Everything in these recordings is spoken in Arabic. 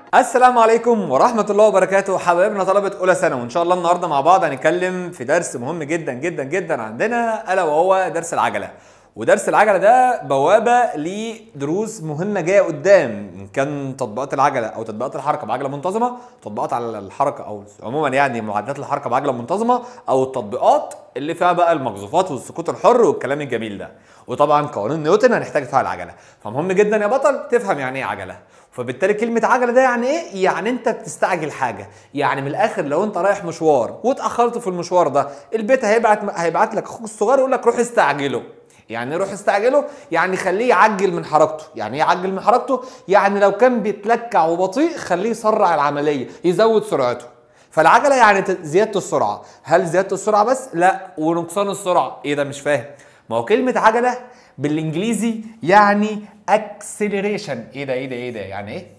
السلام عليكم ورحمة الله وبركاته حبايبنا طلبة أولى ثانوي، وإن شاء الله النهارده مع بعض هنتكلم في درس مهم جدا جدا جدا عندنا، ألا وهو درس العجلة. ودرس العجلة ده بوابة لدروس مهمة جاية قدام، إن كان تطبيقات العجلة أو تطبيقات الحركة بعجلة منتظمة، تطبيقات على الحركة أو عموما يعني معدات الحركة بعجلة منتظمة، أو التطبيقات اللي فيها بقى المقذوفات والسقوط الحر والكلام الجميل ده. وطبعا قوانين نيوتن هنحتاج فيها العجلة، فمهم جدا يا بطل تفهم يعني إيه عجلة. فبالتالي كلمة عجلة ده يعني ايه؟ يعني انت بتستعجل حاجة، يعني من الاخر لو انت رايح مشوار واتأخرت في المشوار ده، البيت هيبعت لك اخوك الصغير يقول لك روح استعجله. يعني روح استعجله يعني خليه يعجل من حركته. يعني ايه يعجل من حركته؟ يعني لو كان بيتلكع وبطيء خليه يسرع العملية، يزود سرعته. فالعجلة يعني زيادة السرعة. هل زيادة السرعة بس؟ لا، ونقصان السرعة. ايه ده؟ مش فاهم. ما هو كلمة عجلة بالانجليزي يعني اكسلريشن. ايه ده يعني ايه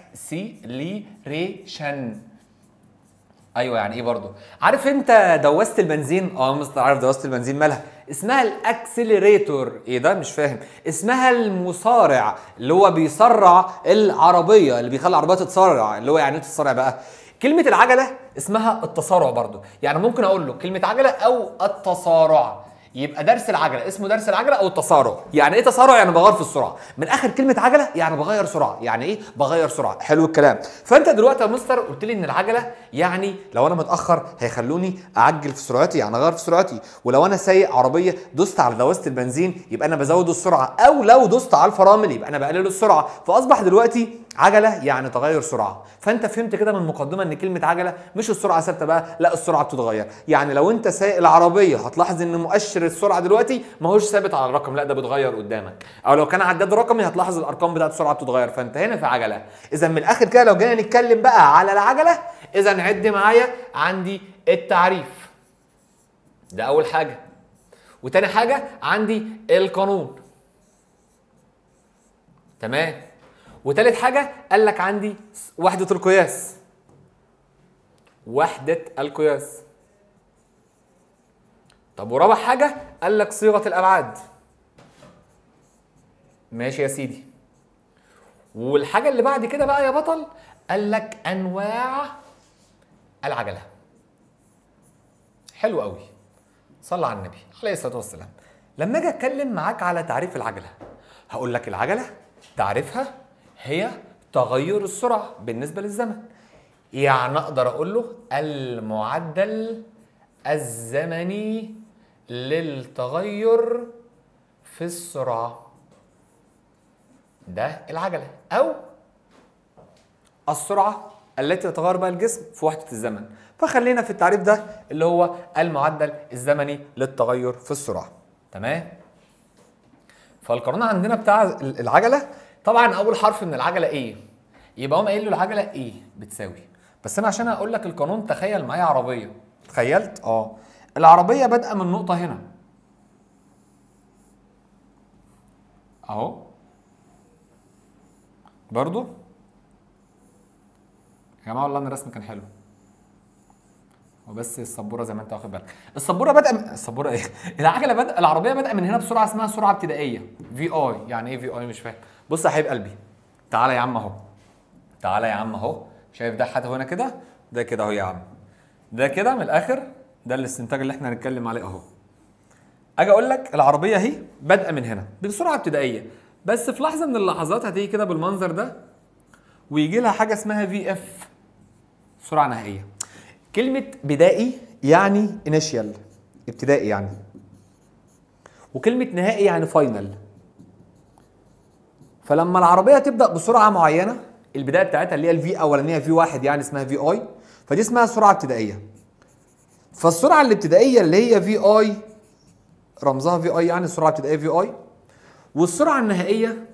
اكسلريشن؟ ايوه، يعني ايه برضو؟ عارف انت دواسة البنزين؟ مستر عارف دواسة البنزين مالها؟ اسمها الاكسلريتور. ايه ده؟ مش فاهم. اسمها المسارع، اللي هو بيسرع العربية، اللي بيخلي العربية تتسارع. اللي هو يعني ايه تتسارع بقى؟ كلمة العجلة اسمها التسارع برضو. يعني ممكن اقول له كلمة عجلة او التسارع، يبقى درس العجله اسمه درس العجله او التسارع. يعني ايه تسارع؟ يعني بغير في السرعه. من اخر كلمه عجله يعني بغير سرعه. يعني ايه بغير سرعه؟ حلو الكلام. فانت دلوقتي يا مستر قلت لي ان العجله يعني لو انا متاخر هيخلوني اعجل في سرعتي، يعني اغير في سرعتي. ولو انا سايق عربيه دوست على دواسه البنزين يبقى انا بزود السرعه، او لو دوست على الفرامل يبقى انا بقلل السرعه. فاصبح دلوقتي عجله يعني تغير سرعه. فانت فهمت كده من المقدمه ان كلمه عجله مش السرعه ثابته بقى، لا السرعه بتتغير. يعني لو انت سايق العربيه هتلاحظ ان مؤشر السرعه دلوقتي ما هوش ثابت على الرقم، لا ده بيتغير قدامك. او لو كان عداد رقمي هتلاحظ الارقام بتاعت السرعه بتتغير. فانت هنا في عجله. اذا من الاخر كده لو جينا نتكلم بقى على العجله، اذا عد معايا. عندي التعريف ده اول حاجه، وتاني حاجه عندي القانون، تمام، وتالت حاجة قال لك عندي وحدة القياس. وحدة القياس. طب ورابع حاجة قال لك صيغة الأبعاد. ماشي يا سيدي. والحاجة اللي بعد كده بقى يا بطل قال لك أنواع العجلة. حلو قوي. صلى على النبي عليه الصلاة والسلام. لما أجي أتكلم معاك على تعريف العجلة، هقول لك العجلة تعريفها هي تغير السرعة بالنسبة للزمن. يعني اقدر اقول له المعدل الزمني للتغير في السرعة، ده العجلة، او السرعة التي يتغير بها الجسم في وحدة الزمن. فخلينا في التعريف ده اللي هو المعدل الزمني للتغير في السرعة. تمام. فالقانون عندنا بتاع العجلة، طبعا اول حرف من العجلة ايه، يبقى هم قايل له العجلة ايه بتساوي. بس انا عشان اقول لك القانون تخيل معايا عربيه. تخيلت؟ العربيه بادئه من نقطه هنا اهو، برضو يا جماعه والله ان الرسم كان حلو، وبس السبوره زي ما انت واخد بالك. السبوره السبوره ايه العجله العربيه بادئه من هنا بسرعه اسمها سرعه ابتدائيه في اي. يعني ايه في اي؟ مش فاهم. بص يا حبيب قلبي، تعالى يا عم اهو، تعالى يا عم اهو. شايف ده حاجه هنا كده، ده كده اهو يا عم، ده كده من الاخر ده الاستنتاج اللي احنا هنتكلم عليه اهو. اجي اقول لك العربيه اهي بادئه من هنا بسرعه ابتدائيه، بس في لحظه من اللحظات هتيجي كده بالمنظر ده ويجي لها حاجه اسمها في اف، سرعه نهائيه. كلمه بدائي يعني انيشيال، ابتدائي يعني، وكلمه نهائي يعني فاينل. فلما العربيه تبدا بسرعه معينه، البدايه بتاعتها اللي هي الفي اولانيه في واحد يعني اسمها في اي، فدي اسمها سرعه ابتدائيه. فالسرعه الابتدائيه اللي هي في اي رمزها في اي، يعني السرعه الابتدائيه في اي، والسرعه النهائيه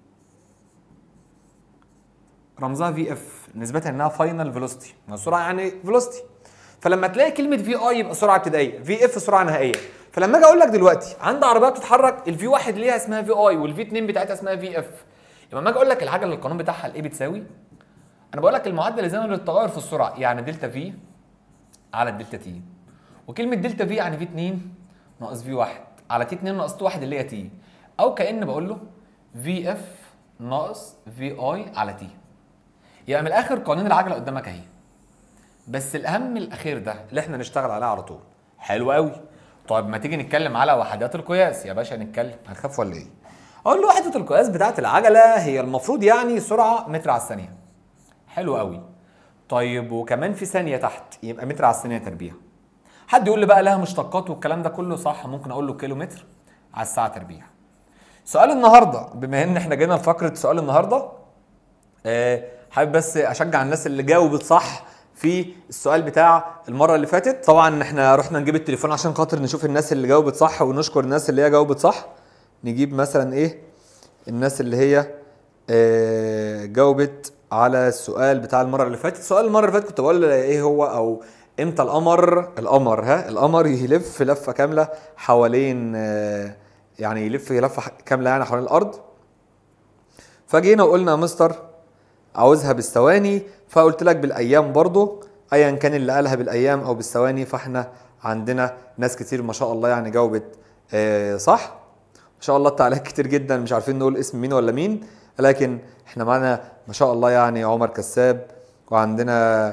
رمزها في اف، نسبتها انها فاينل فيلوسيتي. ما السرعه يعني فيلوسيتي. فلما تلاقي كلمه في اي يبقى سرعه ابتدائيه، في اف سرعه نهائيه. فلما اجي اقول لك دلوقتي عند عربيه بتتحرك الفي واحد ليها اسمها في اي، والفي 2 بتاعتها اسمها في اف، يبقى لما اجي اقول لك العجله القانون بتاعها الايه بتساوي، انا بقول لك المعدل الزمني للتغير في السرعه يعني دلتا في على الدلتا تي. وكلمه دلتا في يعني في 2 ناقص في 1 على تي 2 ناقص 1 اللي هي تي، او كأن بقول له في اف ناقص في اي على تي. يبقى من الاخر قوانين العجله قدامك اهي، بس الاهم الاخير ده اللي احنا نشتغل عليه على طول. حلو قوي. طيب ما تيجي نتكلم على وحدات القياس يا باشا، نتكلم. هنخاف ولا ايه؟ اقول له وحده القياس بتاعه العجله هي المفروض يعني سرعه متر على الثانيه. حلو قوي. طيب وكمان في ثانيه تحت، يبقى متر على الثانيه تربيع. حد يقول لي بقى لها مشتقات والكلام ده كله، صح، ممكن اقول له كيلو متر على الساعه تربيع. سؤال النهارده، بما ان احنا جينا لفقره سؤال النهارده، حابب بس اشجع الناس اللي جاوبت صح في السؤال بتاع المره اللي فاتت. طبعا احنا رحنا نجيب التليفون عشان خاطر نشوف الناس اللي جاوبت صح ونشكر الناس اللي هي جاوبت صح. نجيب مثلا ايه الناس اللي هي جاوبت على السؤال بتاع المره اللي فاتت. سؤال المره اللي فاتت كنت بقول ايه هو، او امتى القمر يلف لفه كامله حوالين يعني يلف لفه كامله يعني حوالين الارض. فجينا وقلنا يا مستر عاوزها بالثواني، فقلت لك بالايام برضو، ايا كان اللي قالها بالايام او بالثواني. فاحنا عندنا ناس كتير ما شاء الله يعني جاوبت صح ما شاء الله. التعليقات كتير جدا، مش عارفين نقول اسم مين ولا مين، لكن احنا معانا ما شاء الله يعني عمر كساب، وعندنا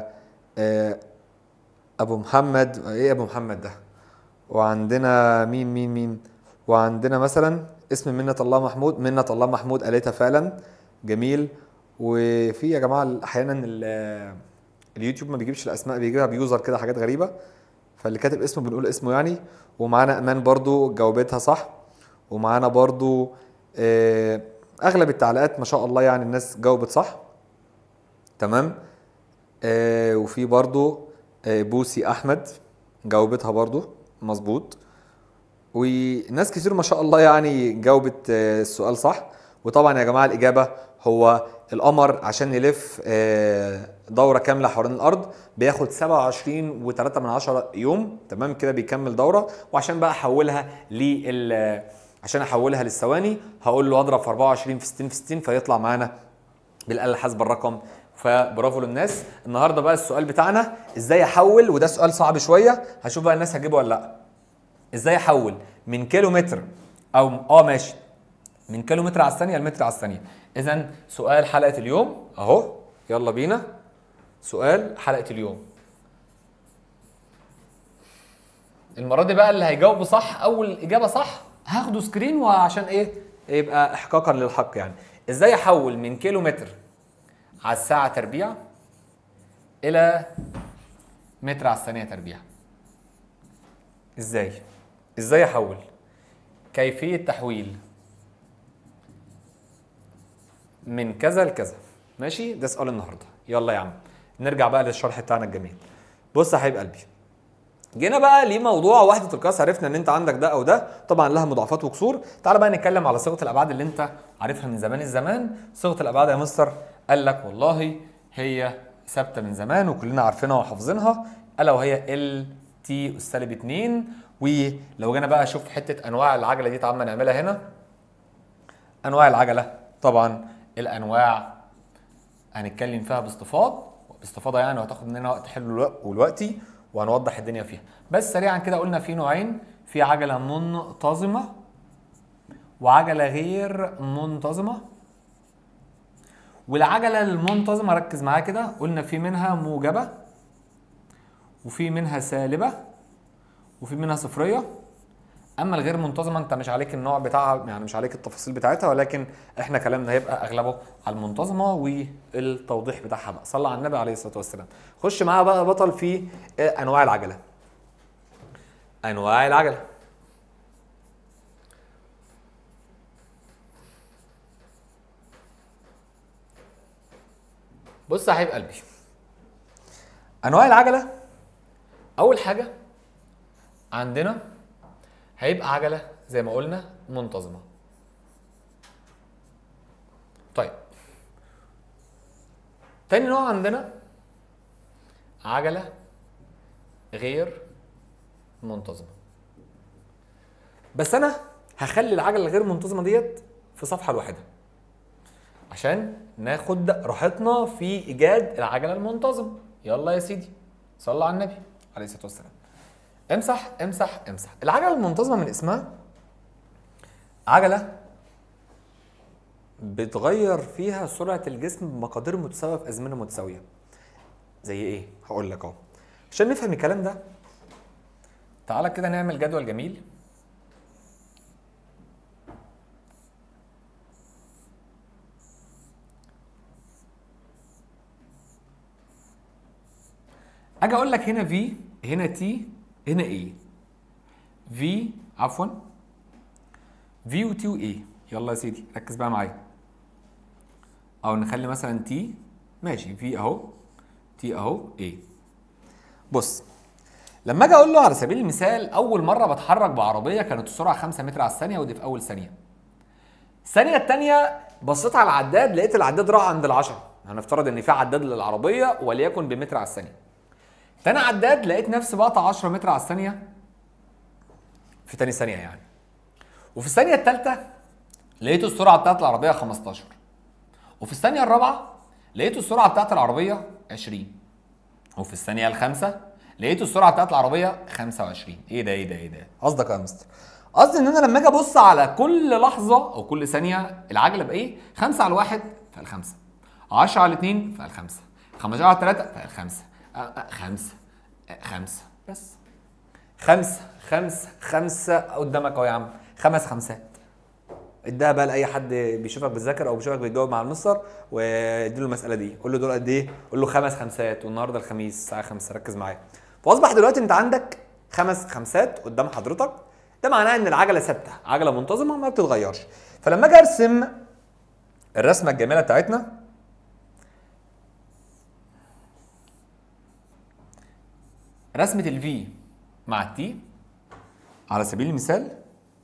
ابو محمد، ايه ابو محمد ده، وعندنا مين وعندنا مثلا اسم منة الله محمود قالتها فعلا. جميل. وفي يا جماعه احيانا اليوتيوب ما بيجيبش الاسماء، بيجيبها بيوزر كده حاجات غريبه، فاللي كاتب اسمه بنقول اسمه يعني. ومعانا امان برضو جاوبتها صح، ومعانا برضو اغلب التعليقات ما شاء الله يعني الناس جاوبت صح. تمام. وفي برضو بوسي احمد جاوبتها برضو مظبوط. وناس كتير ما شاء الله يعني جاوبت السؤال صح. وطبعا يا جماعه الاجابه هو القمر عشان يلف دوره كامله حوالين الارض بياخد 27.3 يوم. تمام كده بيكمل دوره. وعشان بقى احولها عشان احولها للثواني هقول له اضرب في 24 في 60 في 60 فيطلع معانا بالاله الحاسبه الرقم. فبرافو للناس. النهارده بقى السؤال بتاعنا ازاي احول، وده سؤال صعب شويه، هشوف بقى الناس هتجيبه ولا لا. ازاي احول من كيلو متر او ماشي من كيلو متر على الثانيه لمتر على الثانيه. اذا سؤال حلقه اليوم اهو، يلا بينا. سؤال حلقه اليوم المره دي بقى اللي هيجاوبوا صح اول اجابه صح هاخده سكرين، وعشان ايه يبقى احقاقا للحق يعني. ازاي احول من كيلو متر على الساعه تربيع الى متر على الثانيه تربيع؟ ازاي احول، كيفيه تحويل من كذا لكذا. ماشي، ده سؤال النهارده. يلا يا عم نرجع بقى للشرح بتاعنا الجميل. بص يا حبيب قلبي، جينا بقى لموضوع وحده القياس. عرفنا ان انت عندك ده او ده، طبعا لها مضاعفات وكسور. تعال بقى نتكلم على صيغه الابعاد اللي انت عارفها من زمان الزمان. صيغه الابعاد يا مستر قال لك والله هي ثابته من زمان وكلنا عارفينها وحافظينها، الا وهي ال تي اس سالب 2. ولو جينا بقى اشوف حته انواع العجله دي، تعال نعملها هنا. انواع العجله طبعا الانواع هنتكلم فيها باستفاضه يعني، وهتاخد مننا وقت حلو ودلوقتي وهنوضح الدنيا فيها. بس سريعا كده قلنا في نوعين، في عجله منتظمه وعجله غير منتظمه. والعجله المنتظمه ركز معايا كده، قلنا في منها موجبه وفي منها سالبه وفي منها صفريه. اما الغير منتظمه انت مش عليك النوع بتاعها يعني، مش عليك التفاصيل بتاعتها، ولكن احنا كلامنا هيبقى اغلبه على المنتظمه والتوضيح بتاعها بقى. صلى على النبي عليه الصلاه والسلام. خش معايا بقى بطل في انواع العجله. انواع العجله بص يا حبيب قلبي، انواع العجله اول حاجه عندنا هيبقى عجله زي ما قلنا منتظمه. طيب تاني نوع عندنا عجله غير منتظمه. بس انا هخلي العجله الغير منتظمه ديت في صفحه لوحدها عشان ناخد راحتنا في ايجاد العجله المنتظمه. يلا يا سيدي صلى على النبي عليه الصلاه والسلام. امسح امسح امسح. العجله المنتظمه من اسمها عجله بتغير فيها سرعه الجسم بمقادير متساويه في ازمنه متساويه. زي ايه؟ هقول لك اهو عشان نفهم الكلام ده. تعالى كده نعمل جدول جميل. اجي اقول لك هنا في، هنا تي، هنا ايه. في عفوا في وتي وايه. يلا يا سيدي ركز بقى معايا. او نخلي مثلا تي، ماشي، في اهو، تي اهو، ايه. بص، لما اجي اقول له على سبيل المثال اول مره بتحرك بعربيه كانت السرعه 5 متر على الثانيه، ودي في اول ثانيه. الثانيه الثانيه بصيت على العداد لقيت العداد راح عند ال10. هنفترض ان في عداد للعربيه وليكن بمتر على الثانيه. تاني عداد لقيت نفسي بقطع 10 متر على الثانيه في تاني ثانيه يعني. وفي الثانيه الثالثه لقيت السرعه بتاعت العربيه 15. وفي الثانيه الرابعه لقيت السرعه بتاعت العربيه 20. وفي الثانيه الخامسه لقيت السرعه بتاعت العربيه 25. ايه ده ايه ده ايه ده؟ قصدك يا مستر؟ قصدي ان انا لما اجي ابص على كل لحظه او كل ثانيه العجله بايه؟ 5 على 1 فال 5، 10 على 2 فال 5، 15 على 3 فال 5، 5 5 بس. 5 5 5 قدامك اهو يا عم، 5 خمسات. اديها بقى لاي حد بيشوفك بتذاكر او بيشوفك بتجاوب مع المستر واديله المساله دي، قول له دول قد ايه؟ قول له 5 خمسات والنهارده الخميس الساعه 5. ركز معايا. فاصبح دلوقتي انت عندك 5 خمسات قدام حضرتك. ده معناه ان العجله ثابته، عجله منتظمه ما بتتغيرش. فلما اجي ارسم الرسمه الجميله بتاعتنا، رسمه الفي مع التي على سبيل المثال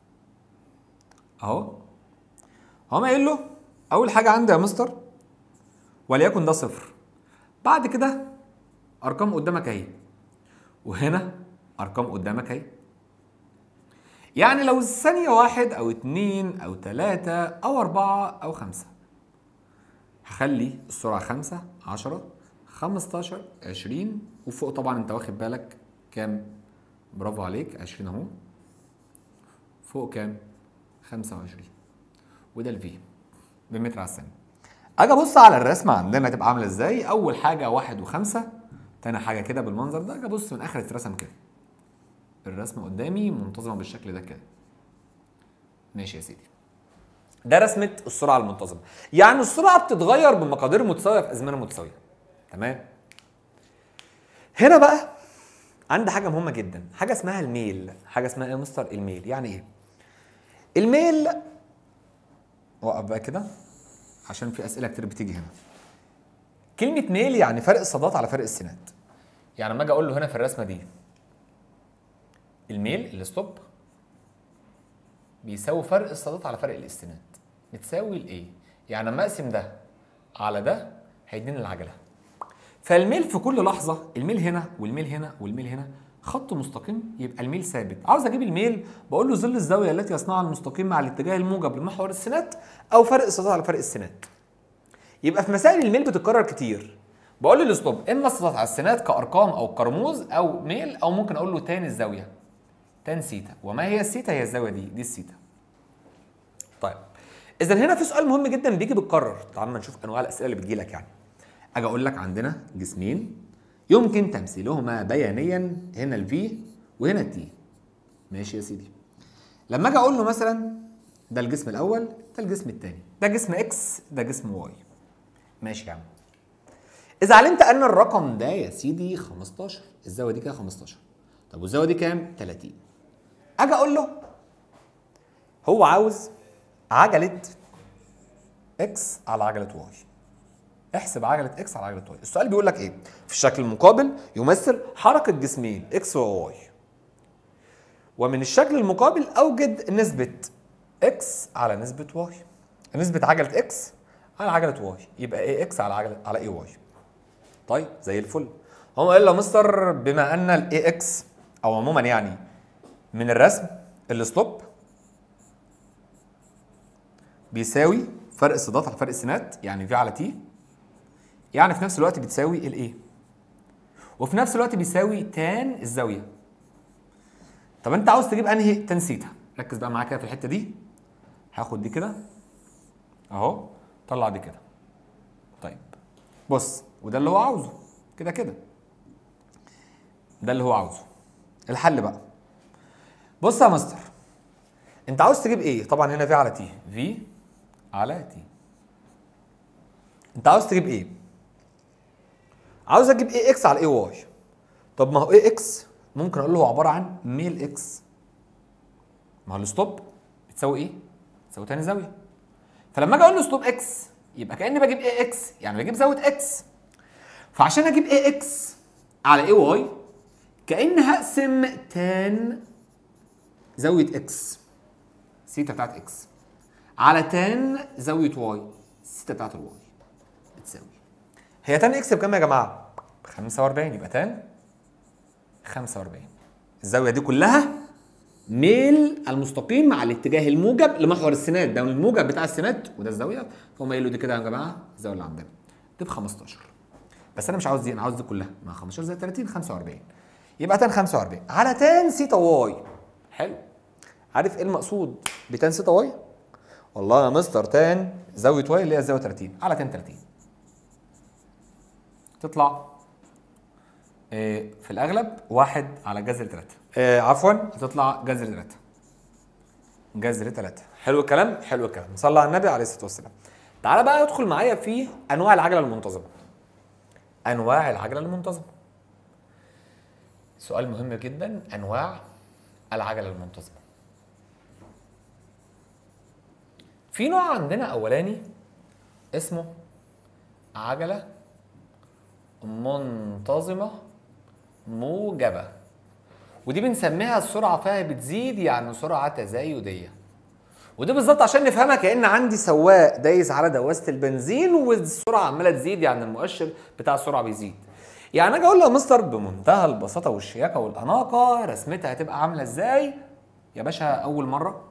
اهو. هقوم قايل له اول حاجه عندي يا مستر وليكن ده 0. بعد كده ارقام قدامك اهي، وهنا ارقام قدامك اهي. يعني لو الثانيه 1 او 2 او 3 او 4 او 5 هخلي السرعه 5 10 15 20 وفوق. طبعا انت واخد بالك كام؟ برافو عليك، 20 اهو. فوق كام؟ 25. وده الفي بمتر على الثانيه. اجي ابص على الرسمه عندنا تبقى عامله ازاي. اول حاجه 1 و5، تاني حاجه كده بالمنظر ده. اجي ابص من اخر الرسم كده، الرسمه قدامي منتظمه بالشكل ده كده. ماشي يا سيدي، ده رسمه السرعه المنتظمه. يعني السرعه بتتغير بمقادير متساويه في ازمنه متساويه. تمام. هنا بقى عندي حاجه مهمه جدا، حاجه اسمها الميل. حاجه اسمها ايه يا مستر؟ الميل. يعني ايه الميل؟ وقف بقى كده عشان في اسئله كتير بتيجي هنا. كلمه ميل يعني فرق الصادات على فرق السينات. يعني لما اجي اقول له هنا في الرسمه دي الميل الستوب بيساوي فرق الصادات على فرق الاستناد، بتساوي لايه؟ يعني لما اقسم ده على ده هيديني العجله. فالميل في كل لحظه، الميل هنا والميل هنا والميل هنا خط مستقيم، يبقى الميل ثابت. عاوز اجيب الميل بقول له ظل الزاويه التي يصنعها المستقيم مع الاتجاه الموجب لمحور السينات او فرق الصادات على فرق السينات. يبقى في مسائل الميل بتتكرر كتير بقول له الاسلوب اما الصادات على السينات كارقام او كرموز او ميل، او ممكن اقول له تان الزاويه، تان سيتا. وما هي السيتا؟ هي الزاويه دي السيتا. طيب اذا هنا في سؤال مهم جدا بيجي بيتكرر. تعال نشوف انواع الاسئله اللي بتجي لك. يعني اجي اقول لك عندنا جسمين يمكن تمثيلهما بيانيا، هنا الفي وهنا التي. ماشي يا سيدي. لما اجي اقول له مثلا ده الجسم الاول، ده الجسم الثاني، ده جسم اكس، ده جسم واي. ماشي يا عم. اذا علمت ان الرقم ده يا سيدي 15، الزاويه دي كده 15. طب والزاويه دي كام؟ 30. اجي اقول له هو عاوز عجله اكس على عجله واي. احسب عجله اكس على عجله واي. السؤال بيقول لك ايه؟ في الشكل المقابل يمثل حركه جسمين اكس وواي، ومن الشكل المقابل اوجد نسبه اكس على نسبه واي، نسبه عجله اكس على عجله واي. يبقى ايه اكس على عجله على ايه واي. طيب زي الفل. هم قال له مستر بما ان الاي اكس او عموما يعني من الرسم السلوب بيساوي فرق الصادات على فرق السينات، يعني في على تي، يعني في نفس الوقت بتساوي الايه، وفي نفس الوقت بيساوي تان الزاويه. طب انت عاوز تجيب انهي؟ تان سيتا. ركز بقى معايا كده في الحته دي. هاخد دي كده اهو طلع دي كده. طيب بص، وده اللي هو عاوزه كده كده، ده اللي هو عاوزه. الحل بقى، بص يا مستر، انت عاوز تجيب ايه؟ طبعا هنا في على تي، في على تي. انت عاوز تجيب ايه؟ عاوز اجيب ايه اكس على ايه واي. طب ما هو ايه اكس ممكن اقول له هو عباره عن ميل اكس، ما هو الستوب بتساوي ايه؟ بتساوي تاني زاويه. فلما اجي اقول له ستوب اكس يبقى كاني بجيب ايه اكس، يعني بجيب زاويه اكس. فعشان اجيب ايه اكس على ايه واي كاني هقسم تان زاويه اكس، سيتا بتاعت اكس، على تان زاويه واي، سيتا بتاعت الواي، بتساوي، هي تان اكس بكام يا جماعه؟ ب 45. يبقى تان 45 الزاويه دي كلها ميل المستقيم مع الاتجاه الموجب لمحور السينات، ده الموجب بتاع السينات وده الزاويه، فهم قالوا دي كده يا جماعه الزاويه اللي عندنا دي ب 15. بس انا مش عاوز دي، انا عاوز دي كلها، مع 15 زائد 30 45. يبقى تان 45 على تان سيتا واي. حلو. عارف ايه المقصود بتان سيتا واي؟ والله يا مستر تان زاويه واي اللي هي الزاويه 30 على تان 30 تطلع في الاغلب 1 على جذر 3. عفوا هتطلع جذر 3. جذر 3. حلو الكلام؟ حلو الكلام. صلى على النبي عليه الصلاه والسلام. تعالى بقى ادخل معايا في انواع العجله المنتظمه. انواع العجله المنتظمه. سؤال مهم جدا، انواع العجله المنتظمه. في نوع عندنا اولاني اسمه عجله منتظمه موجبه، ودي بنسميها السرعه فيها بتزيد، يعني سرعه تزايديه. ودي بالظبط عشان نفهمها كأن عندي سواق دايس على دواسه البنزين والسرعه عماله تزيد، يعني المؤشر بتاع السرعه بيزيد. يعني اجي اقول له يا مستر بمنتهى البساطه والشياكه والاناقه رسمتها هتبقى عامله ازاي؟ يا باشا اول مره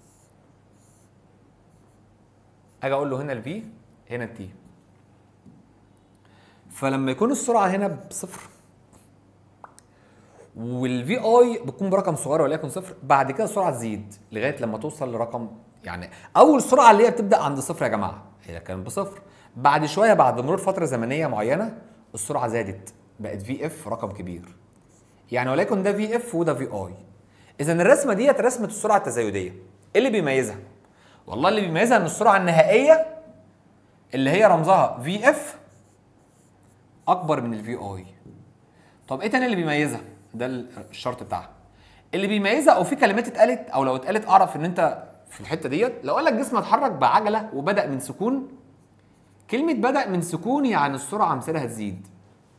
اجي اقول له هنا الفي هنا التي، فلما يكون السرعه هنا بصفر والفي اي بتكون برقم صغير وليكن صفر، بعد كده السرعه تزيد لغايه لما توصل لرقم، يعني اول سرعه اللي هي بتبدا عند صفر يا جماعه هي كانت بصفر، بعد شويه بعد مرور فتره زمنيه معينه السرعه زادت بقت في اف رقم كبير، يعني وليكن ده في اف وده في اي. اذا الرسمه ديت رسمه السرعه التزايديه. ايه اللي بيميزها؟ والله اللي بيميزها ان السرعه النهائيه اللي هي رمزها في اف اكبر من الفي اي. طب ايه تاني اللي بيميزها؟ ده الشرط بتاعها. اللي بيميزها او في كلمات اتقالت او لو اتقالت اعرف ان انت في الحته ديت، لو قال لك جسم اتحرك بعجله وبدا من سكون، كلمه بدا من سكون يعني السرعه مثلها تزيد.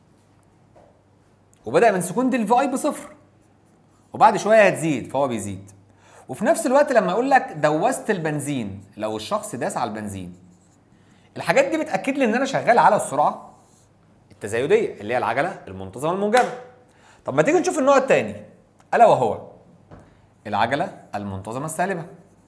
وبدا من سكون دي الفي اي بصفر وبعد شويه هتزيد فهو بيزيد. وفي نفس الوقت لما يقول لك دوست البنزين، لو الشخص داس على البنزين، الحاجات دي بتاكد لي ان انا شغال على السرعه التزايديه اللي هي العجله المنتظمه الموجبه. طب ما تيجي نشوف النوع الثاني الا وهو العجله المنتظمه السالبه.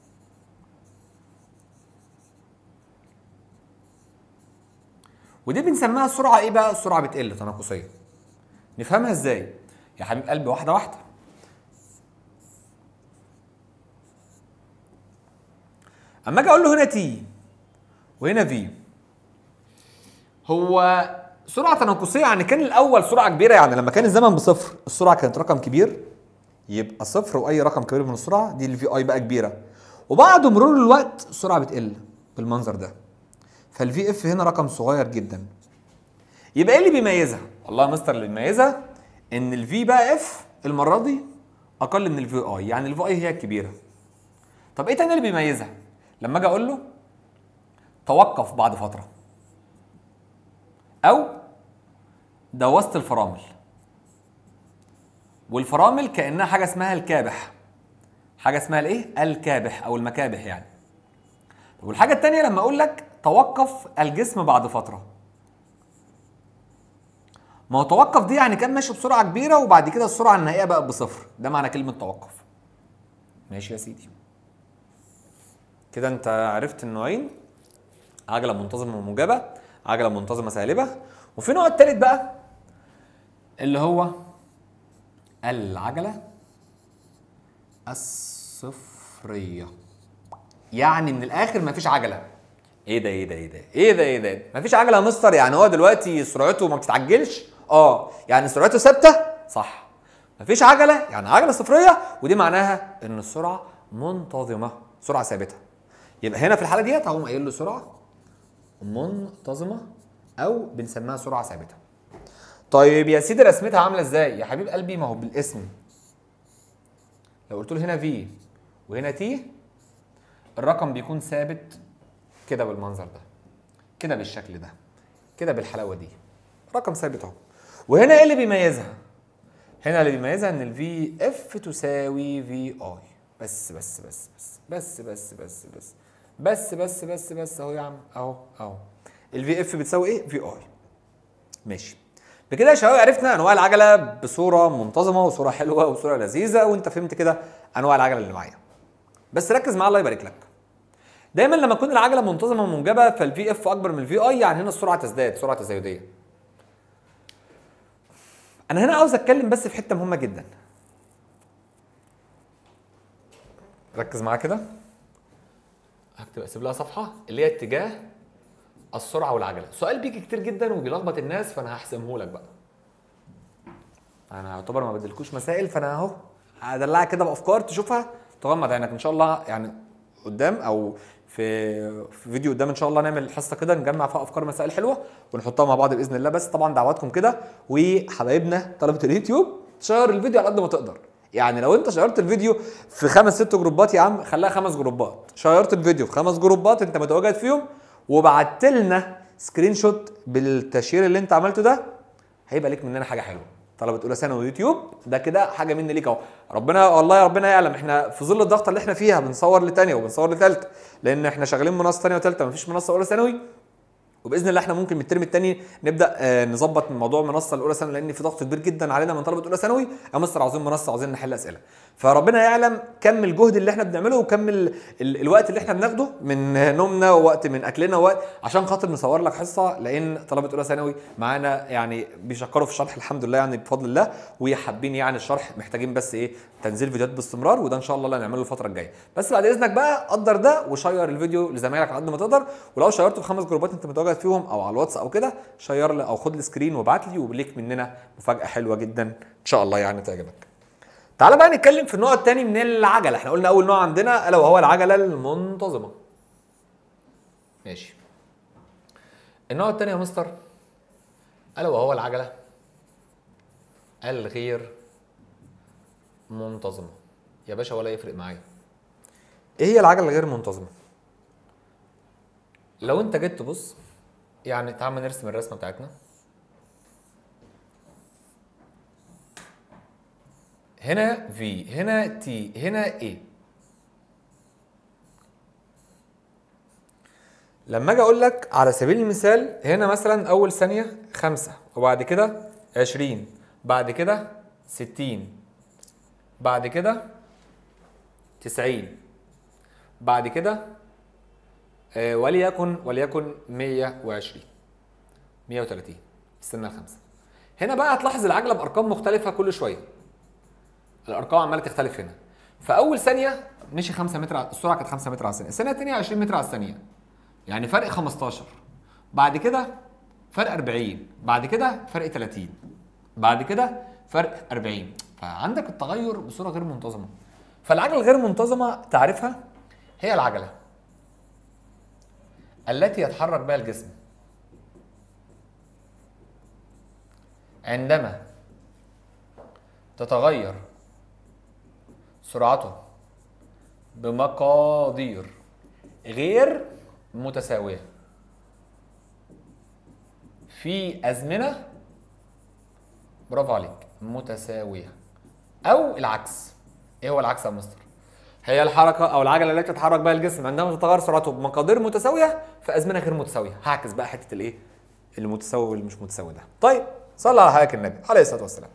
ودي بنسميها السرعه ايه بقى؟ السرعه بتقل تناقصيه. نفهمها ازاي يا حبيب قلبي؟ واحده واحده. اما اجي اقول له هنا تي وهنا في، هو سرعه تناقصيه يعني كان الاول سرعه كبيره، يعني لما كان الزمن بصفر السرعه كانت رقم كبير، يبقى صفر واي رقم كبير من السرعه دي الفي اي بقى كبيره، وبعد مرور الوقت السرعه بتقل بالمنظر ده، فالفي اف هنا رقم صغير جدا. يبقى ايه اللي بيميزها؟ والله يا مستر اللي بيميزها ان الفي بقى اف المره دي اقل من الفي اي، يعني الفي اي هي الكبيره. طب ايه تاني اللي بيميزها؟ لما اجي اقول له توقف بعد فتره او دوست الفرامل، والفرامل كانها حاجه اسمها الكابح، حاجه اسمها الايه؟ الكابح او المكابح يعني. والحاجه الثانيه لما اقول لك توقف الجسم بعد فتره، ما هو توقف دي يعني كان ماشي بسرعه كبيره وبعد كده السرعه النهائيه بقت بصفر، ده معنى كلمه توقف. ماشي يا سيدي، كده انت عرفت النوعين، عجله منتظمه موجبه، عجله منتظمه سالبه. وفي نوع الثالث بقى اللي هو العجله الصفريه، يعني من الاخر مفيش عجله، ايه ده ايه ده ايه ده ايه ده ايه ده؟ مفيش عجله يا مستر؟ يعني هو دلوقتي سرعته ما بتتعجلش؟ يعني سرعته ثابته؟ صح. مفيش عجله يعني عجله صفريه، ودي معناها ان السرعه منتظمه، سرعه ثابته. يبقى هنا في الحاله ديت هقوم قايل له سرعه منتظمه او بنسميها سرعه ثابته. طيب يا سيدي رسمتها عامله ازاي؟ يا حبيب قلبي ما هو بالاسم. لو قلت له هنا في وهنا تي، الرقم بيكون ثابت كده بالمنظر ده، كده بالشكل ده، كده بالحلاوه دي، رقم ثابت اهو. وهنا ايه اللي بيميزها؟ هنا اللي بيميزها ان الفي اف تساوي في اي. بس اهو يا عم، اهو الفي اف بتساوي ايه؟ في اي. ماشي. بكده يا شباب عرفنا انواع العجله بصوره منتظمه وصوره حلوه وصوره لذيذه، وانت فهمت كده انواع العجله اللي معايا. بس ركز معايا الله يبارك لك. دايما لما تكون العجله منتظمه ومنجبه فالفي اف اكبر من الفي اي، يعني هنا السرعه تزداد، سرعه تزايديه. انا هنا عاوز اتكلم بس في حته مهمه جدا. ركز معايا كده. هكتب اسيب لها صفحه اللي هي اتجاه السرعه والعجله. سؤال بيجي كتير جدا وبيلخبط الناس، فانا هحسمه لك بقى. انا يعتبر ما بدلكوش مسائل، فانا اهو هدلعك كده بافكار تشوفها تغمض عينك ان شاء الله. يعني قدام او في فيديو قدام ان شاء الله نعمل حصه كده نجمع فيها افكار مسائل حلوه ونحطها مع بعض باذن الله. بس طبعا دعواتكم كده، وحبايبنا طلبه اليوتيوب تشير الفيديو على قد ما تقدر. يعني لو انت شيرت الفيديو في 5 6 جروبات يا عم خليها 5 جروبات، شيرت الفيديو في 5 جروبات انت متواجد فيهم وبعت لنا سكرين شوت بالتشير اللي انت عملته ده، هيبقى ليك مننا حاجه حلوه. طلبه اولى ثانوي يوتيوب ده كده حاجه مني ليك اهو. ربنا والله ربنا يعلم احنا في ظل الضغط اللي احنا فيها بنصور لثانيه وبنصور لثالثه، لان احنا شغالين منصه ثانيه وثالثه، مفيش منصه اولى ثانوي. وباذن الله احنا ممكن من الترم الثاني نبدا نظبط موضوع المنصه الاولى ثانوي، لان في ضغط كبير جدا علينا من طلبه اولى ثانوي. يا مستر عاوزين منصه، عاوزين نحل اسئله. فربنا يعلم كم الجهد اللي احنا بنعمله وكم الوقت اللي احنا بناخده من نومنا ووقت من اكلنا ووقت عشان خاطر نصور لك حصه، لان طلبه اولى ثانوي معانا يعني بيشكروا في الشرح الحمد لله يعني بفضل الله، وحابين يعني الشرح، محتاجين بس ايه تنزيل فيديوهات باستمرار، وده ان شاء الله اللي هنعمله الفتره الجايه. بس بعد اذنك بقى قدر ده وشير الفيديو لزمايلك على قد ما تقدر. ولو شيرته في 5 جروبات انت متواجد فيهم او على الواتس او كده، شير لي او خد السكرين وابعت لي، وبليك مننا مفاجاه حلوه جدا ان شاء الله يعني تعجبك. تعال بقى نتكلم في النوع الثاني من العجله. احنا قلنا اول نوع عندنا الا وهو العجله المنتظمه. ماشي. النوع الثاني يا مستر الا وهو العجله الغير منتظمه. يا باشا ولا يفرق معايا. ايه هي العجله الغير منتظمه؟ لو انت جيت تبص، يعني تعال نرسم الرسمه بتاعتنا. هنا في، هنا تي، هنا ايه. لما اجي اقول لك على سبيل المثال هنا مثلا اول ثانيه 5 وبعد كده 20 بعد كده 60 بعد كده 90 بعد كده وليكن 120 130 استنى 5. هنا بقى هتلاحظ العجله بارقام مختلفه كل شويه، الارقام عماله تختلف. هنا فاول ثانيه مشي 5 متر، السرعه كانت 5 متر على الثانيه، الثانيه الثانيه 20 متر على الثانيه، يعني فرق 15. بعد كده فرق 40، بعد كده فرق 30، بعد كده فرق 40. فعندك التغير بصوره غير منتظمه. فالعجله الغير منتظمه تعرفها هي العجله التي يتحرك بها الجسم عندما تتغير سرعته بمقادير غير متساوية في أزمنة، برافو عليك، متساوية، أو العكس. إيه هو العكس يا مستر؟ هي الحركة أو العجلة التي تتحرك بها الجسم عندما تتغير سرعته بمقادير متساوية في أزمنة غير متساوية. هعكس بقى حتة الإيه؟ المتساوي واللي مش متساوي ده. طيب صلى على حضرتك النبي عليه الصلاة والسلام.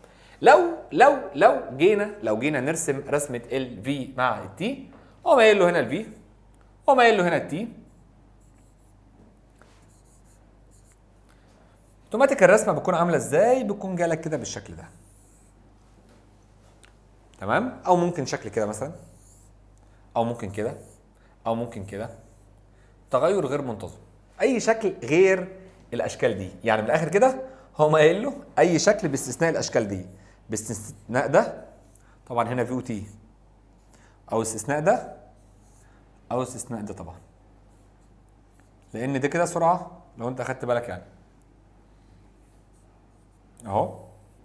لو جينا نرسم رسمة ال في مع التي، هو مايل له هنا الفي ومايل له هنا التي، اوتوماتيك الرسمه بتكون عامله ازاي؟ بتكون جالك كده بالشكل ده، تمام؟ او ممكن شكل كده مثلا، او ممكن كده، او ممكن كده. تغير غير منتظم. اي شكل غير الاشكال دي، يعني من الاخر كده هو قايل له اي شكل باستثناء الاشكال دي، باستثناء ده طبعا هنا في او تي، او استثناء ده، او استثناء ده طبعا، لان ده كده سرعه لو انت اخدت بالك يعني اهو،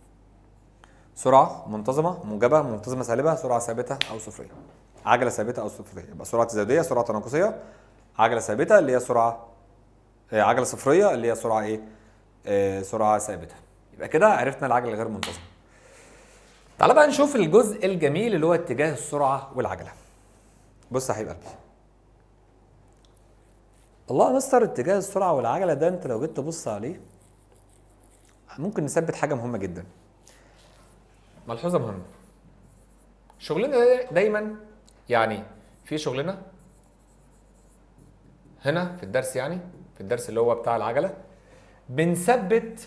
سرعه منتظمه موجبه منتظمه سالبه، سرعه ثابته او صفريه، عجله ثابته او صفريه، يبقى سرعه تزايديه، سرعه تناقصيه، عجله ثابته اللي هي سرعه عجله صفريه اللي هي سرعه ايه؟ سرعه ثابته. يبقى كده عرفنا العجله غير منتظمه. تعال بقى نشوف الجزء الجميل اللي هو اتجاه السرعه والعجله. بص يا حبيب قلبي، الله يا مستر، اتجاه السرعه والعجله ده انت لو جيت تبص عليه ممكن نثبت حاجه مهمه جدا، ملحوظه مهمه. شغلنا دايما يعني في شغلنا هنا في الدرس، يعني في الدرس اللي هو بتاع العجله بنثبت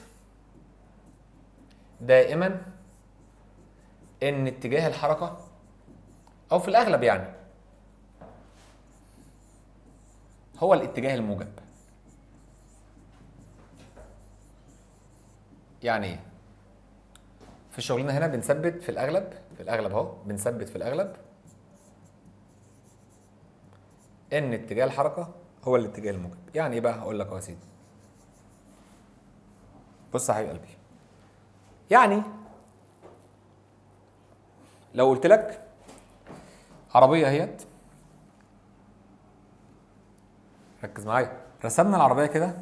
دائما ان اتجاه الحركه، او في الاغلب يعني هو الاتجاه الموجب. يعني ايه؟ في شغلنا هنا بنثبت في الاغلب اهو، بنثبت في الاغلب ان اتجاه الحركه هو الاتجاه الموجب. يعني ايه بقى؟ هقول لك اهو يا سيدي. بص يا حبيب قلبي، يعني لو قلت لك عربيه اهيت، ركز معايا، رسمنا العربيه كده،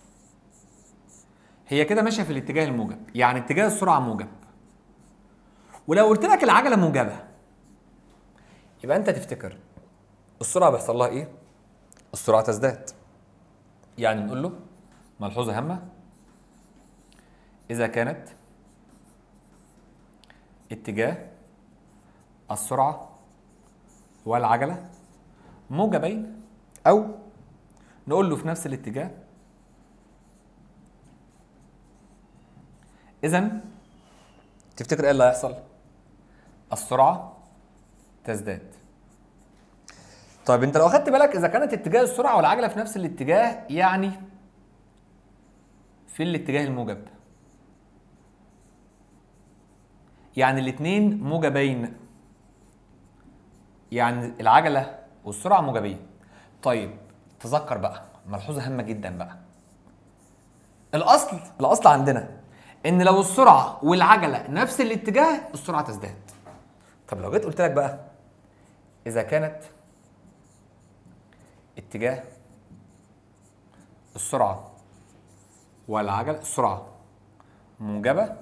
هي كده ماشيه في الاتجاه الموجب، يعني اتجاه السرعه موجب. ولو قلت لك العجله موجبه، يبقى انت تفتكر السرعه بيحصل لها ايه؟ السرعه تزداد. يعني نقول له ملحوظه هامه، اذا كانت اتجاه السرعه والعجله موجبين، او نقول له في نفس الاتجاه، اذا تفتكر ايه اللي هيحصل؟ السرعه تزداد. طيب انت لو اخدت بالك، اذا كانت اتجاه السرعه والعجله في نفس الاتجاه، يعني في الاتجاه الموجب، يعني الاثنين موجبين، يعني العجله والسرعه موجبين. طيب تذكر بقى ملحوظه هامه جدا بقى، الاصل عندنا ان لو السرعه والعجله نفس الاتجاه السرعه تزداد. طب لو جيت قلت لك بقى اذا كانت اتجاه السرعه والعجله، السرعه موجبه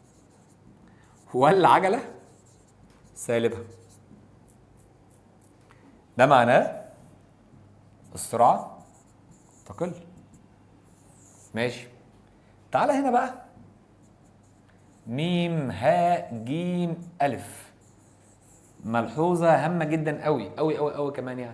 والعجله سالبه، ده معناه السرعه تقل. ماشي، تعالى هنا بقى، ميم هاء جيم الف، ملحوظه هامه جدا قوي قوي قوي قوي كمان. يعني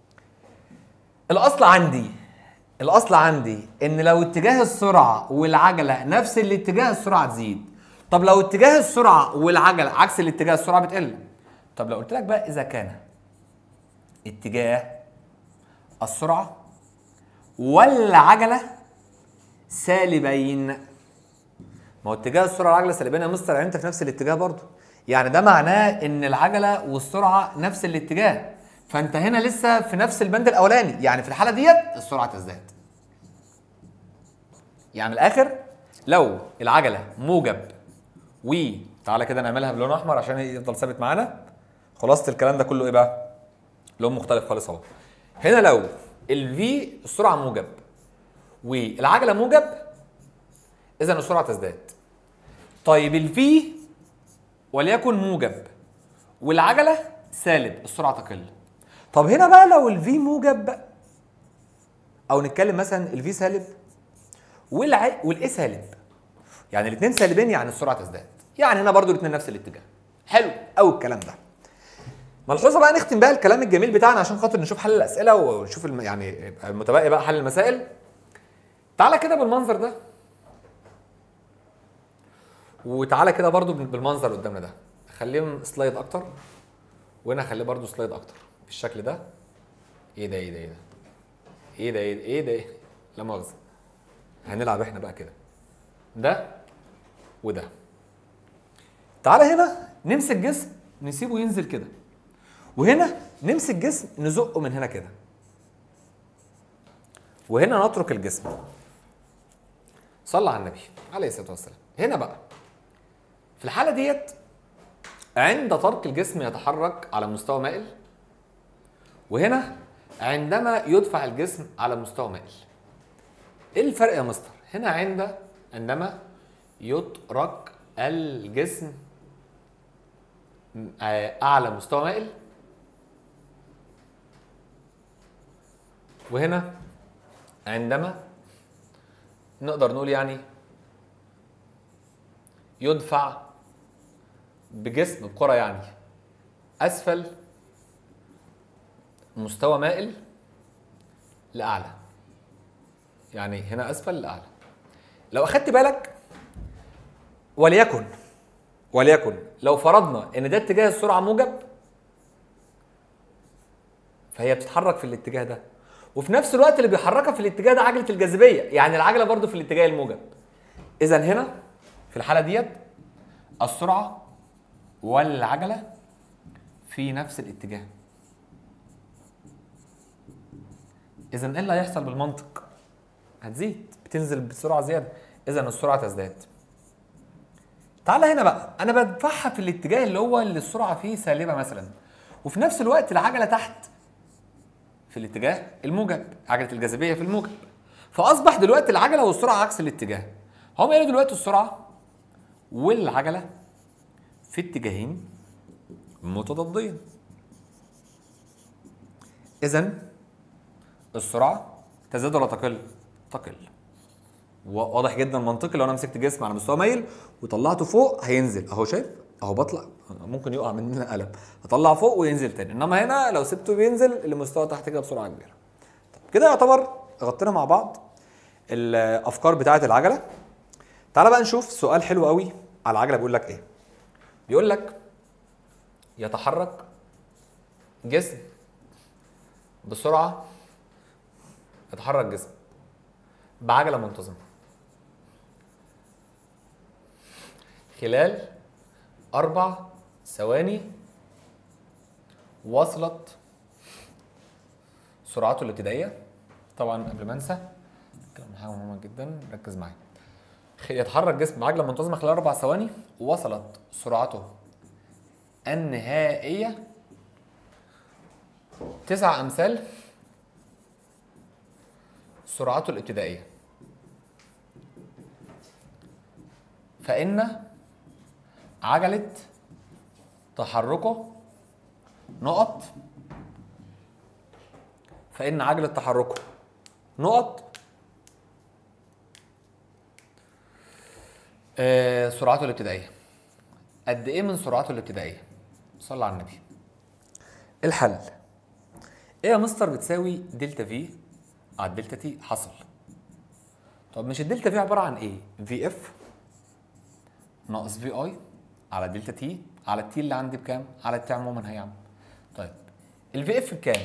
الاصل عندي ان لو اتجاه السرعه والعجله نفس الاتجاه السرعه تزيد. طب لو اتجاه السرعه والعجله عكس الاتجاه السرعه بتقل. طب لو قلت لك بقى اذا كان اتجاه السرعه والعجله سالبين، ما هو اتجاه السرعه والعجله سالبين يا مستر، يعني انت في نفس الاتجاه برضه، يعني ده معناه ان العجله والسرعه نفس الاتجاه، فانت هنا لسه في نفس البند الاولاني، يعني في الحاله ديت السرعه تزداد. يعني من الاخر لو العجله موجب، تعالى كده نعملها بلون احمر عشان يفضل ثابت معانا، خلاصه الكلام ده كله ايه بقى؟ لون مختلف خالص اهو. هنا لو الفي السرعه موجب والعجله موجب، اذا السرعه تزداد. طيب الفي وليكن موجب والعجله سالب، السرعه تقل. طب هنا بقى لو الفي موجب، او نتكلم مثلا الفي سالب والاي سالب، يعني الاثنين سالبين، يعني السرعه تزداد. يعني هنا برضو الاثنين نفس الاتجاه. حلو قوي الكلام ده. ملحوظه بقى نختم بقى الكلام الجميل بتاعنا عشان خاطر نشوف حل الاسئله ونشوف يعني المتبقي بقى حل المسائل. تعالى كده بالمنظر ده، وتعالى كده برضو بالمنظر اللي قدامنا ده، خليهم سلايد اكتر، وهنا خليه برضو سلايد اكتر بالشكل ده. ايه ده ايه ده ايه ده ايه ده ايه ده لا مؤاخذه. هنلعب احنا بقى كده، ده وده. تعالى هنا نمسك جسم نسيبه ينزل كده، وهنا نمسك جسم نزقه من هنا كده، وهنا نترك الجسم. صلى على النبي عليه الصلاه والسلام. هنا بقى في الحاله ديت عند ترك الجسم يتحرك على مستوى مائل، وهنا عندما يدفع الجسم على مستوى مائل. ايه الفرق يا مستر؟ هنا عندما يترك الجسم اعلى مستوى مائل، وهنا عندما نقدر نقول يعني يدفع بجسم بكرة يعني اسفل مستوى مائل لاعلى، يعني هنا اسفل لاعلى. لو اخدت بالك، وليكن لو فرضنا ان ده اتجاه السرعه موجب، فهي بتتحرك في الاتجاه ده، وفي نفس الوقت اللي بيحركها في الاتجاه ده عجله الجاذبيه، يعني العجله برضو في الاتجاه الموجب. اذا هنا في الحاله ديت السرعه والعجله في نفس الاتجاه. اذا ايه اللي هيحصل بالمنطق؟ هتزيد، بتنزل بسرعه زياده، اذا السرعه تزداد. تعالى هنا بقى، انا بدفعها في الاتجاه اللي السرعه فيه سالبه مثلا، وفي نفس الوقت العجله تحت في الاتجاه الموجب، عجله الجاذبيه في الموجب، فاصبح دلوقتي العجله والسرعه عكس الاتجاه. هم قالوا دلوقتي السرعه والعجله في اتجاهين متضادين. اذا السرعه تزداد ولا تقل؟ تقل. واضح جدا منطقي، لو انا مسكت جسم على مستوى مايل وطلعته فوق هينزل اهو، شايف اهو، بطلع ممكن يقع مننا قلم، هطلع فوق وينزل تاني. انما هنا لو سبته بينزل لمستوى تحت كده بسرعه كبيره. طب كده يعتبر غطينا مع بعض الافكار بتاعه العجله. تعالى بقى نشوف سؤال حلو قوي على العجله. بيقول لك ايه؟ بيقول لك يتحرك جسم بسرعه، يتحرك جسم بعجله منتظمه خلال 4 ثواني وصلت سرعته الابتدائيه. طبعا قبل ما انسى كلام حاجه مهمه جدا، ركز معايا. يتحرك جسم بعجله منتظمه خلال 4 ثواني ووصلت سرعته النهائيه 9 أمثال سرعته الابتدائيه، فإن عجلة تحركه نقط، فإن عجلة تحركه نقط سرعته الابتدائية. قد إيه من سرعته الابتدائية؟ صلى على النبي. الحل إيه يا مستر؟ بتساوي دلتا في على دلتا تي. حصل. طب مش الدلتا في عبارة عن إيه؟ في اف ناقص في اي على دلتا تي على التي اللي عندي بكام؟ على التي عموما هيعمل. طيب الفي اف بكام؟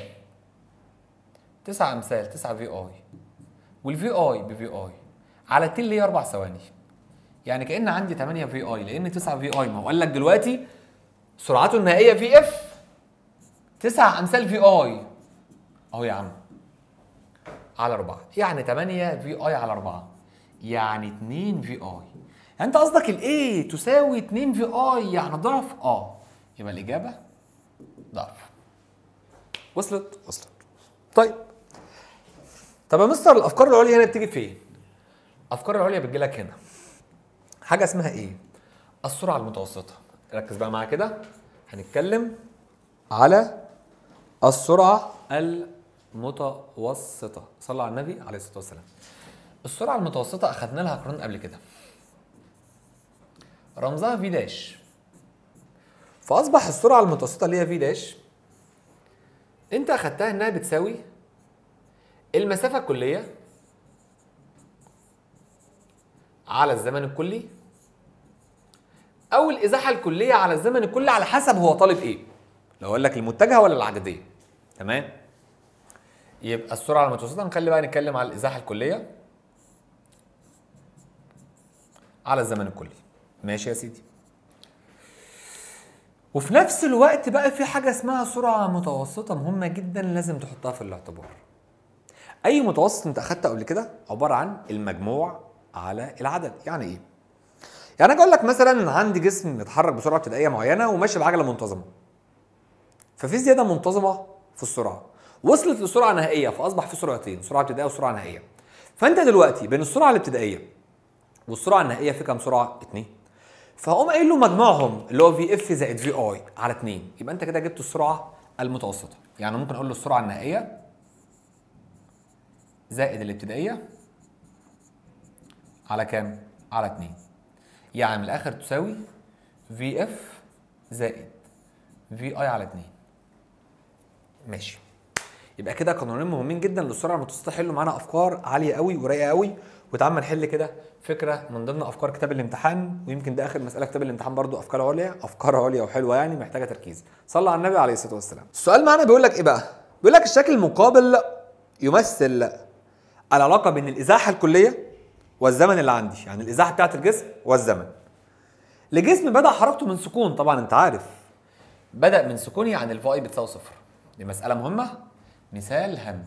9 أمثال 9 في اي، والفي اي بفي اي على التي اللي هي 4 ثواني، يعني كأن عندي 8 في اي، لأن 9 في اي ما هو قال لك دلوقتي سرعته النهائية في اف 9 أمثال في اي اهو يا عم على 4، يعني 8 في اي على 4، يعني 2 في اي. يعني انت قصدك الاي تساوي 2 في اي يعني ضعف؟ يبقى الاجابه ضعف. وصلت؟ وصلت. طيب يا مستر الافكار العليا هنا بتيجي فين؟ الافكار العليا بتجي لك هنا حاجه اسمها ايه؟ السرعه المتوسطه. ركز بقى معايا كده، هنتكلم على السرعه المتوسطه. صلى على النبي عليه الصلاه والسلام. السرعه المتوسطه اخذنا لها قانون قبل كده، رمزها في داش، فاصبح السرعه المتوسطه اللي هي في داش انت اخدتها انها بتساوي المسافه الكليه على الزمن الكلي، او الازاحه الكليه على الزمن الكلي، على حسب هو طالب ايه، لو قال لك المتجهه ولا العدديه. تمام؟ يبقى السرعه المتوسطه نخلي بقى نتكلم على الازاحه الكليه على الزمن الكلي. ماشي يا سيدي. وفي نفس الوقت بقى في حاجه اسمها سرعه متوسطه مهمه جدا لازم تحطها في الاعتبار. اي متوسط انت اخدته قبل كده عباره عن المجموع على العدد. يعني ايه؟ يعني اجي اقول لك مثلا عندي جسم بيتحرك بسرعه ابتدائيه معينه وماشي بعجله منتظمه، ففي زياده منتظمه في السرعه وصلت لسرعه نهائيه، فاصبح في سرعتين، سرعه ابتدائيه وسرعه نهائيه. فانت دلوقتي بين السرعه الابتدائيه والسرعه النهائيه في كام سرعه؟ 2. فهقوم قايل له مجموعهم اللي هو في اف زائد في اي على 2، يبقى انت كده جبت السرعه المتوسطه. يعني ممكن اقول له السرعه النهائيه زائد الابتدائيه على كام؟ على 2. يعني من الاخر تساوي في اف زائد في اي على 2. ماشي. يبقى كده قانونين مهمين جدا للسرعه المتوسطه حلوا معانا افكار عاليه قوي ورايقه قوي. وتعال نحل كده فكره من ضمن افكار كتاب الامتحان، ويمكن ده اخر مساله كتاب الامتحان برضو، افكار عليا، افكار عليا وحلوه يعني محتاجه تركيز. صلى على النبي عليه الصلاه والسلام. السؤال معانا بيقول لك ايه بقى؟ بيقول لك الشكل المقابل يمثل العلاقه بين الازاحه الكليه والزمن اللي عندي، يعني الازاحه بتاعت الجسم والزمن. لجسم بدا حركته من سكون، طبعا انت عارف بدا من سكون يعني الفاي بتساوي 0. دي مساله مهمه، مثال هام.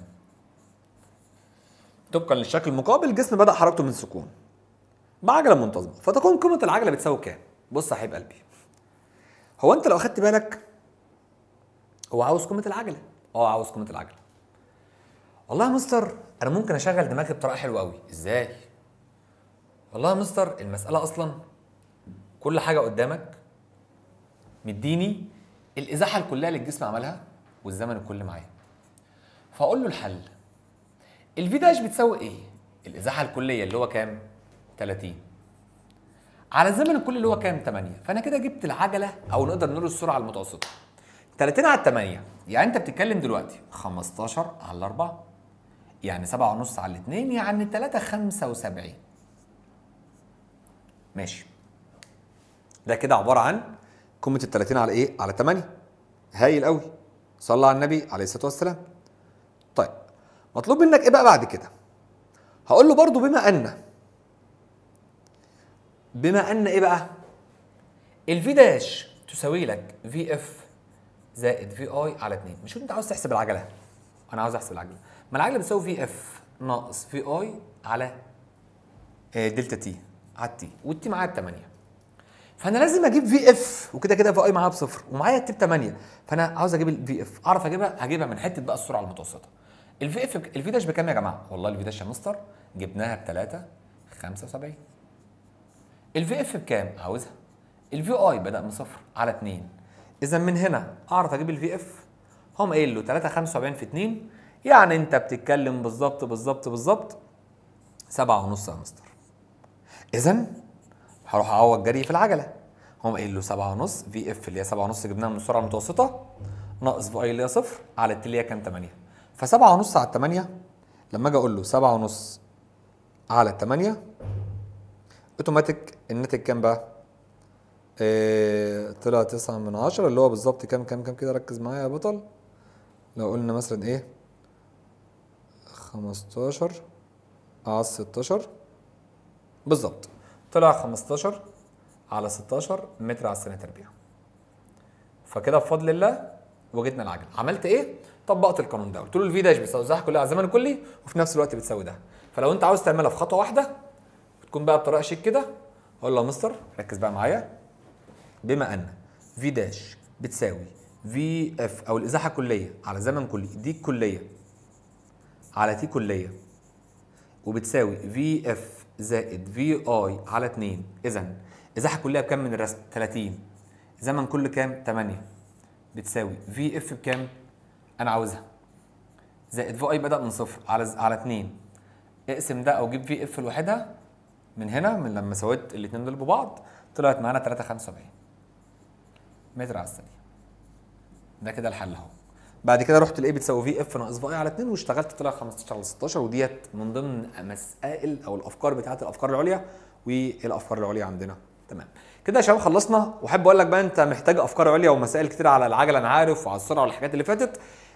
طبقا للشكل المقابل الجسم بدا حركته من سكون بعجله منتظمه، فتكون قيمه العجله بتساوي كام؟ بص يا حبيب قلبي، هو انت لو اخدت بالك هو عاوز قيمه العجله. عاوز قيمه العجله. والله يا مستر انا ممكن اشغل دماغي بطريقه حلوه قوي. ازاي؟ والله يا مستر المساله اصلا كل حاجه قدامك مديني الازاحه الكليه اللي الجسم عملها والزمن الكلي معايا. فاقول له الحل. الفي داش بتساوي ايه؟ الازاحه الكليه اللي هو كام؟ 30 على الزمن الكلي اللي هو كام؟ 8. فانا كده جبت العجله او نقدر نقول السرعه المتوسطه. 30 على 8 يعني انت بتتكلم دلوقتي 15 على 4 يعني 7.5 على 2 يعني 3 75. ماشي. ده كده عباره عن قيمه ال 30 على ايه؟ على 8. هايل قوي. صلى على النبي عليه الصلاه والسلام. طيب مطلوب منك ايه بقى بعد كده؟ هقول له برضو بما ان ايه بقى؟ الفي داش تساوي لك في اف زائد في اي على 2. مش انت عاوز تحسب العجله؟ انا عاوز احسب العجله. ما العجله بتساوي في اف ناقص في اي على دلتا تي على التي، والتي معايا ب 8. فانا لازم اجيب في اف، وكده كده في اي معايا بصفر ومعايا التي ب 8. فانا عاوز اجيب الفي اف. اعرف هجيبها من حته بقى السرعه المتوسطه. الفي اف الفي داش بكام يا جماعه؟ والله الفي داش يا مستر جبناها ب 3 75. الفي اف بكام؟ عاوزها. الفي اي بدا من صفر على 2. اذا من هنا اعرف اجيب الفي اف. هم قايل له 3 75 في 2 يعني انت بتتكلم بالظبط 7.5 يا مستر. اذا هروح اعوض جري في العجله. هم قايل له 7.5 في اف اللي هي 7.5 جبناها من السرعه المتوسطه ناقص في اي اللي هي 0 على التي اللي هي كام؟ 8. ف7.5 على 8 لما اجي اقول له 7.5 على 8 اوتوماتيك الناتج كام بقى؟ طلع 9/10 اللي هو بالظبط كام كده. ركز معايا يا بطل. لو قلنا مثلا ايه 15 على 16 بالظبط، طلع 15 على 16 متر على الثانية تربيع. فكده بفضل الله وجدنا العجله. عملت ايه؟ طبقت القانون ده، قلت له الفي داش بتساوي الازاحه كلها على الزمن الكلي وفي نفس الوقت بتساوي ده. فلو انت عاوز تعملها في خطوه واحده وتكون بقى بطريقه شيك كده، اقول له يا مستر ركز بقى معايا. بما ان في داش بتساوي في اف او الازاحه الكليه على زمن كلي دي الكليه على تي كليه وبتساوي في اف زائد في اي على 2. اذا ازاحه كليه بكام من الرسم؟ 30. زمن كل كام؟ 8. بتساوي في اف بكام؟ انا عاوزها زائد في اي بدا من صفر على 2. اقسم ده او جيب في اف لوحدها من هنا. من لما سويت الاثنين دول ببعض طلعت معانا 375 متر على الثانيه. ده كده الحل اهو. بعد كده رحت الايه بتساوي في اف ناقص في اي على 2 واشتغلت طلع 15 على 16. وديت من ضمن مسائل او الافكار بتاعت الافكار العليا. والافكار العليا عندنا تمام كده يا شباب. خلصنا. واحب اقول لك بقى انت محتاج افكار عليا ومسائل كتير على العجله انا عارف وعلى السرعه والحاجات اللي فاتت.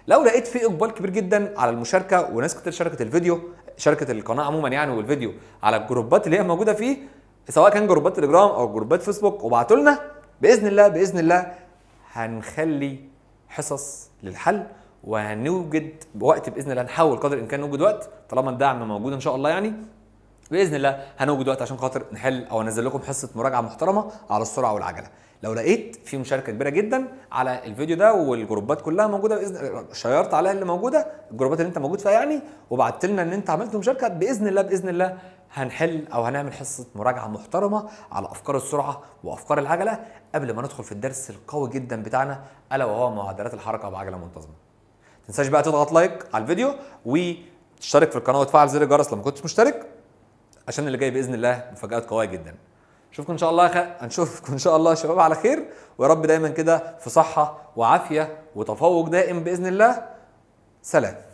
لو لقيت في اقبال كبير جدا على المشاركه وناس كتير شاركت الفيديو، شاركت القناه عموما يعني والفيديو على الجروبات اللي هي موجوده فيه، سواء كان جروبات تليجرام او جروبات فيسبوك، وبعتوا لنا باذن الله باذن الله هنخلي حصص للحل، وهنوجد وقت باذن الله، نحاول قدر الامكان نوجد وقت طالما الدعم موجود ان شاء الله يعني، باذن الله هنوجد وقت عشان خاطر نحل او انزل لكم حصه مراجعه محترمه على السرعه والعجله. لو لقيت في مشاركه كبيره جدا على الفيديو ده والجروبات كلها موجوده باذن، شيرت عليها اللي موجوده، الجروبات اللي انت موجود فيها يعني، وبعت لنا ان انت عملت مشاركه، باذن الله باذن الله هنحل او هنعمل حصه مراجعه محترمه على افكار السرعه وافكار العجله قبل ما ندخل في الدرس القوي جدا بتاعنا الا وهو معدلات الحركه بعجله منتظمه. ما تنساش بقى تضغط لايك على الفيديو وتشترك في القناه وتفعل زر الجرس لو ما كنتش مشترك، عشان اللي جاي باذن الله مفاجآت قويه جدا. نشوفكم ان شاء الله هنشوفكم ان شاء الله يا شباب على خير، ويا رب دايما كده في صحه وعافيه وتفوق دائم باذن الله. سلام.